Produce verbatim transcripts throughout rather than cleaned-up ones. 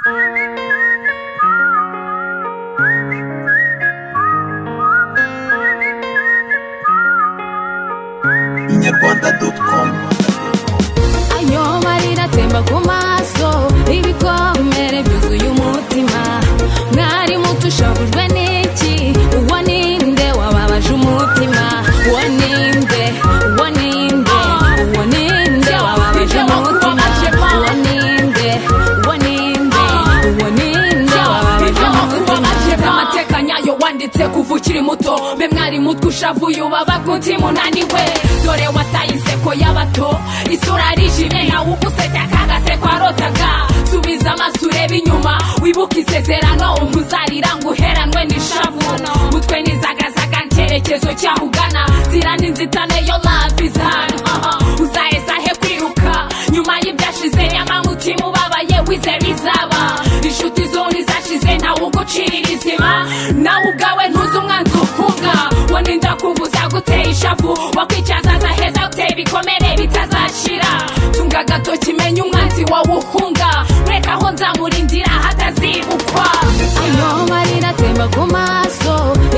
inyarwanda dot com. Ayo marira temba ku maso, ibikomere byuzuye umutima. Mwari mutushabujwe n'iki? Uwo ninde wababaje umutima? Uwo ninde? Uwo ninde? Uwo ninde wababaje umutima? Uwo ninde? Uwo ninde? Uwo ninde wababaje umutima? Amateka nyayo wanditse kuva ukiri muto, mbe mwari mutwe ushavuye ubaba ku mutima unaniwe. Dore wataye inseko y'abato, isura rijimye ntawe uguseka kagaseko arotaga. Subiza amaso urebe inyuma, wibuke isezerano, ntuzarira ngo uheranwe n'ishavu. Mutwe nizagazaga ncyerekezo cyahugana, zira n'inzitane yo love is hard. Uzaheza he kwiruka nyuma y'ibyashize, nyama mutima ubabaye wizera izaba. Inshuti zone zashize ntawe ugucirira izima, nawe ubwawe ntuzi umwanzi uhunga. Waninda kuvuza guteye ishavu, wakwicaza zaheza guteye ibikomere bitazashira. Tunga agatoki menya umwanzi wawe uhunga, reka aho nzamurindira hatazibukwa. Ayo marira temba ku maso,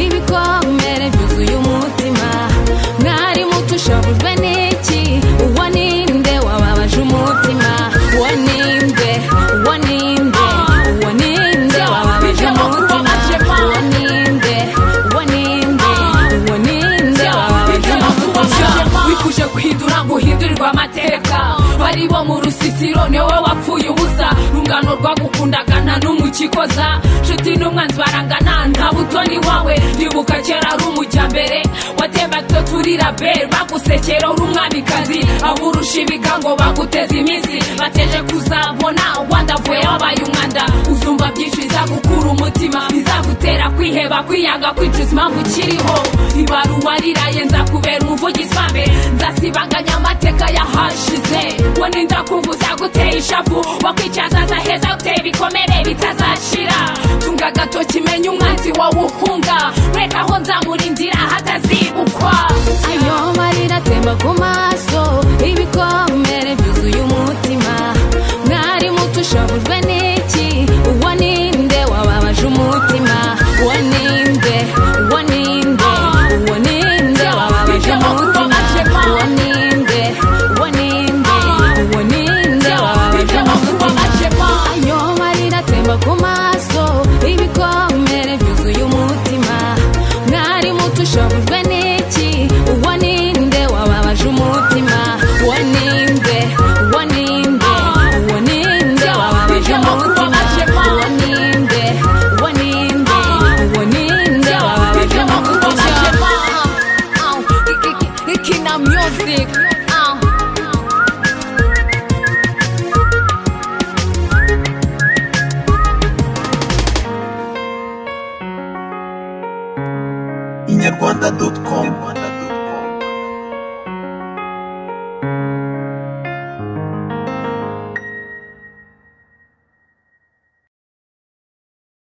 ibikomere byuzuye umutima. Mwari mutushabujwe n'iki? Uwo ninde wababaje umutima? Uwo ninde? Uwo ninde? Uwo ninde wababaje umutima? Uwo ninde? Uwo ninde? Uwo ninde wababaje umutima? Wifuje guhindura ngo uhindurirwe amateka, bari bo mu rusisiro niwe wapfuye ubusa. Rungano rwagukundaga nta n'umukikoza, nshuti n'umwanzi barangana nta butoni wawe. Ndibuka kera ari umujyambere, watemba twe turira bere, bagusekera uri umwamikazi. Aburusha ibigango baguteza iminsi, bateje kuzabona wandavuye wabaye umwanda. Uzumva byinshi bizagukura umutima, bizagutera kwiheba, kwiyanga, kwicuza impamvu ukiriho. Ibaruwa riraye nzakubera umuvugizi wambe, nzasibanganya amateka yahashize. Waninda kuvuza guteye ishavu, wakwicaza zaheza guteye ibikomere bitazashira. Tunga agatoki menya umwanzi wawe uhunga, reka aho nzamurindira hatazibukwa. Ayo marira temba ku maso, ibikomere byuzuye umutima. Mwari mutushabujwe n'iki? Uwo ninde wababaje umutima? Uwo ninde? Uwo ninde? Uwo ninde wababaje umutima? Uwo ninde? Uwo ninde? Uwo ninde wababaje umutima? Ayo marira temba ku maso, ibikomere byuzuye umutima. Mwari mutushabujwe n'iki? Uwo ninde wababaje umutima? Uwo ninde? Uwo ninde? Uwo ninde wababaje umutima?